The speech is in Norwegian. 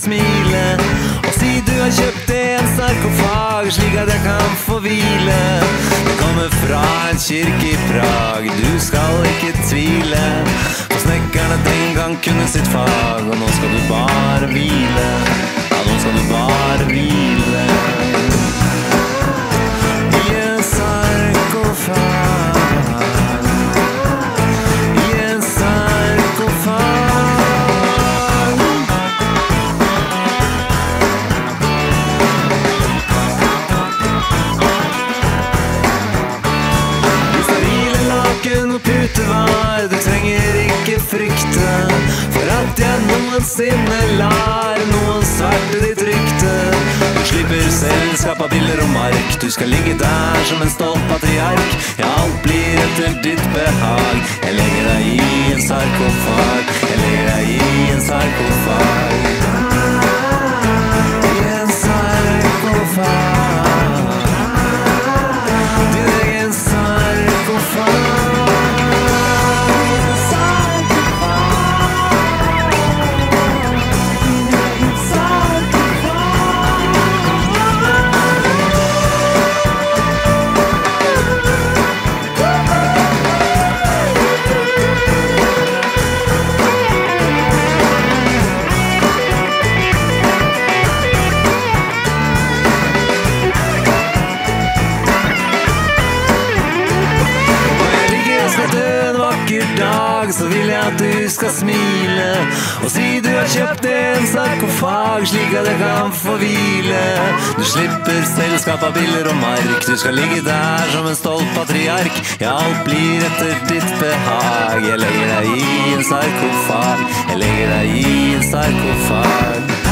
smile, og si du har kjøpt en sarkofag, slik at jeg kan få hvile. Det kommer fra en kirke i Prag, du skal ikke tvile, for snekkerne den gang kunne sitt fag, og nå skal du bare hvile. Ja, nå skal du bare hvile i en sarkofag, i en sarkofag. Du sterile laken og putevar, du trenger ikke frykte for at jeg noensinne lar noen sverte ditt rykte. Du slipper selskap av biller og mark, du skal ligge der som en stolt patriark. Ja, alt blir etter ditt behag. Jeg legger deg i en sarkofag, jeg legger deg i en sarkofag, i en sarkofag. Din egen sarkofag. Så vil jeg at du skal smile, og si du har kjøpt en sarkofag, slik at jeg kan få hvile. Du slipper selskap av biller og mark, du skal ligge der som en stolt patriark. Ja, alt blir etter ditt behag. Jeg legger deg i en sarkofag, jeg legger deg i en sarkofag.